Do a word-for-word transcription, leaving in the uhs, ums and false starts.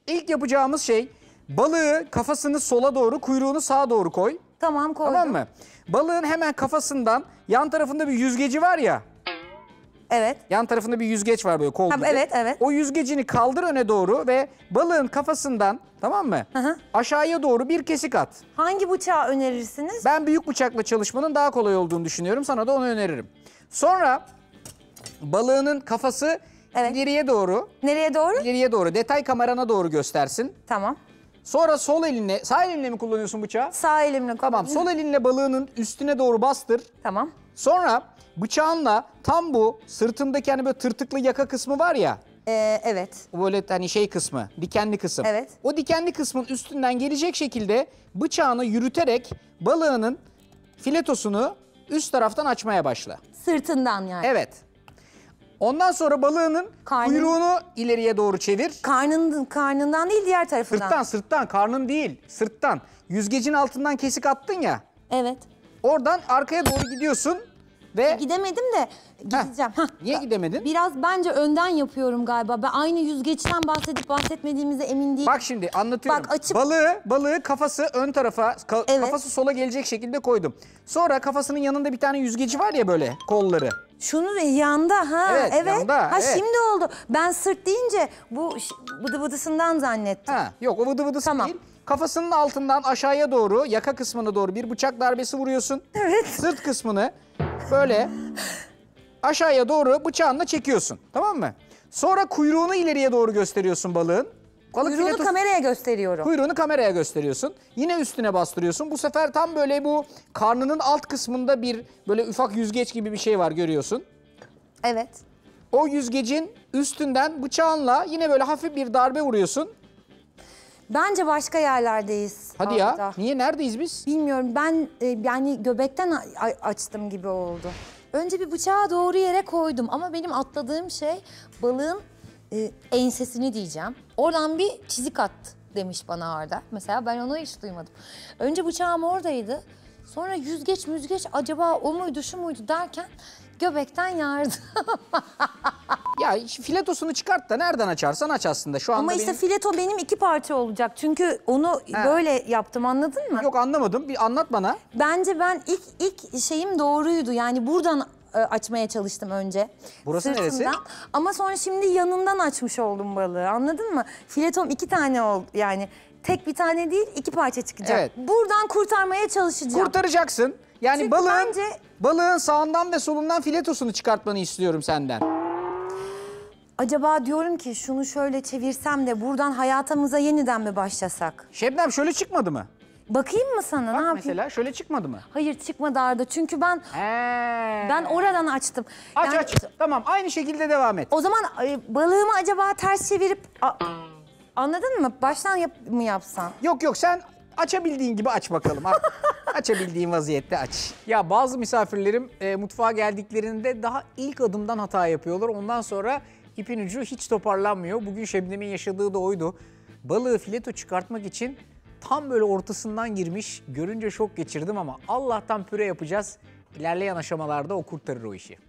İlk yapacağımız şey balığı kafasını sola doğru, kuyruğunu sağa doğru koy. Tamam, koydum. Tamam mı? Balığın hemen kafasından yan tarafında bir yüzgeci var ya. Evet. Yan tarafında bir yüzgeç var böyle kol Ha, gibi. evet, evet. O yüzgecini kaldır öne doğru ve balığın kafasından, tamam mı? Hı hı. Aşağıya doğru bir kesik at. Hangi bıçağı önerirsiniz? Ben büyük bıçakla çalışmanın daha kolay olduğunu düşünüyorum. Sana da onu öneririm. Sonra balığının kafası Evet. ileriye doğru. Nereye doğru? İleriye doğru. Detay kamerana doğru göstersin. Tamam. Sonra sol elinle, sağ elinle mi kullanıyorsun bıçağı? Sağ elimle Tamam, kullanıyorum. sol elinle balığının üstüne doğru bastır. Tamam. Sonra bıçağınla tam bu sırtındaki hani böyle tırtıklı yaka kısmı var ya. Ee, evet. O böyle hani şey kısmı, dikenli kısım. Evet. O dikenli kısmın üstünden gelecek şekilde bıçağını yürüterek balığının filetosunu üst taraftan açmaya başla. Sırtından yani. Evet. Ondan sonra balığının Karnın- kuyruğunu ileriye doğru çevir. Karnın, karnından değil, diğer tarafından. Sırttan, sırttan, karnın değil, sırttan. Yüzgecin altından kesik attın ya. Evet. Oradan arkaya doğru gidiyorsun ve... Gidemedim de gideceğim. Hah. Niye gidemedin? Biraz bence önden yapıyorum galiba. Ben aynı yüzgeçten bahsedip bahsetmediğimize emin değilim. Bak şimdi anlatıyorum. Bak, açıp- Balığı, balığı kafası ön tarafa, ka- Evet. kafası sola gelecek şekilde koydum. Sonra kafasının yanında bir tane yüzgeci var ya böyle kolları. Şunu yanda ha. Evet, yanda, Ha, evet. şimdi oldu. Ben sırt deyince bu ş- bıdı bıdısından zannettim. Ha, yok o vıdı vıdısı Tamam. değil. Kafasının altından aşağıya doğru, yaka kısmına doğru bir bıçak darbesi vuruyorsun. Evet. Sırt kısmını böyle aşağıya doğru bıçağınla çekiyorsun. Tamam mı? Sonra kuyruğunu ileriye doğru gösteriyorsun balığın. Balık Kuyruğunu filetos- kameraya gösteriyorum. Kuyruğunu kameraya gösteriyorsun. Yine üstüne bastırıyorsun. Bu sefer tam böyle bu karnının alt kısmında bir böyle ufak yüzgeç gibi bir şey var görüyorsun. Evet. O yüzgecin üstünden bıçağınla yine böyle hafif bir darbe vuruyorsun. Bence başka yerlerdeyiz. Hadi orada. ya. Niye? Neredeyiz biz? Bilmiyorum, ben e, yani göbekten a- a- açtım gibi oldu. Önce bir bıçağı doğru yere koydum ama benim atladığım şey balığın e, ensesini diyeceğim. Oradan bir çizik at demiş bana Arda. Mesela ben onu hiç duymadım. Önce bıçağım oradaydı. Sonra yüzgeç müzgeç acaba o muydu şu muydu derken göbekten yardı. Ya filetosunu çıkart da nereden açarsan aç aslında. Şu anda Ama işte benim... fileto benim iki parça olacak. Çünkü onu He. böyle yaptım, anladın mı? Yok anlamadım. Bir anlat bana. Bence ben ilk ilk şeyim doğruydu. Yani buradan e, açmaya çalıştım önce. Burası neresi? Ama sonra şimdi yanından açmış oldum balığı. Anladın mı? Filetom iki tane oldu. Yani tek bir tane değil, iki parça çıkacak. Evet. Buradan kurtarmaya çalışacağım. Kurtaracaksın. Yani Çünkü balığın, bence- balığın sağından ve solundan filetosunu çıkartmanı istiyorum senden. Acaba diyorum ki şunu şöyle çevirsem de buradan hayatımıza yeniden mi başlasak? Şebnem şöyle çıkmadı mı? Bakayım mı sana? Bak ne yapayım? mesela şöyle çıkmadı mı? Hayır, çıkmadı Arda. Çünkü ben He. ben oradan açtım. Aç Yani- aç. Tamam aynı şekilde devam et. O zaman e, balığımı acaba ters çevirip... A- anladın mı? Baştan yap mı yapsan? Yok yok sen açabildiğin gibi aç bakalım. Açabildiğin vaziyette aç. Ya bazı misafirlerim e, mutfağa geldiklerinde daha ilk adımdan hata yapıyorlar. Ondan sonra ipin ucu hiç toparlanmıyor. Bugün Şebnem'in yaşadığı da oydu. Balığı fileto çıkartmak için tam böyle ortasından girmiş. Görünce şok geçirdim ama Allah'tan püre yapacağız. İlerleyen aşamalarda o kurtarır o işi.